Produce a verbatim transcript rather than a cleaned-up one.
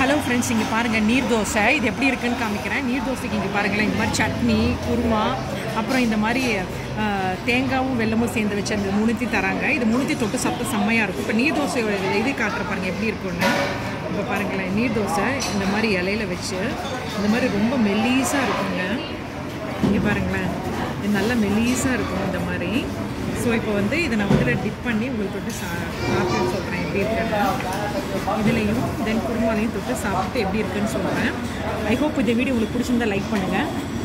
Hello friends, இங்கே பாருங்கள் நீர் தோசை. இது எப்படி இருக்குன்னு காமிக்கிறேன். நீர் தோசைக்கு இங்கே பாருங்களேன், இந்த மாதிரி சட்னி, குருமா, அப்புறம் இந்த மாதிரி தேங்காயும் வெல்லமும் சேர்ந்து வச்சு அந்த மூணுத்தி தராங்க. இது மூணுத்தி தொட்டு சாப்பிட்டு செம்மையாக இருக்கும். இப்போ நீர் தோசையோட இது காட்டுற பாருங்கள் எப்படி இருக்குன்னு. இப்போ பாருங்களேன், நீர் தோசை இந்த மாதிரி இலையில வச்சு இந்த மாதிரி ரொம்ப மெல்லீஸாக இருக்குங்க. இங்கே பாருங்களேன், இது நல்லா மெல்லீஸாக இருக்கும் இந்த மாதிரி. ஸோ இப்போ வந்து இதை நான் வந்து டிப் பண்ணி உங்களுக்கு தொட்டு சா சாப்பிட்டு சொல்கிறேன் எப்படி இருக்குன்னு. இதுலேயும் தென் குருமாலையும் தொட்டு சாப்பிட்டு எப்படி இருக்குன்னு சொல்கிறேன். ஐ ஹோப் இந்த வீடியோ உங்களுக்கு பிடிச்சிருந்தா லைக் பண்ணுங்கள்.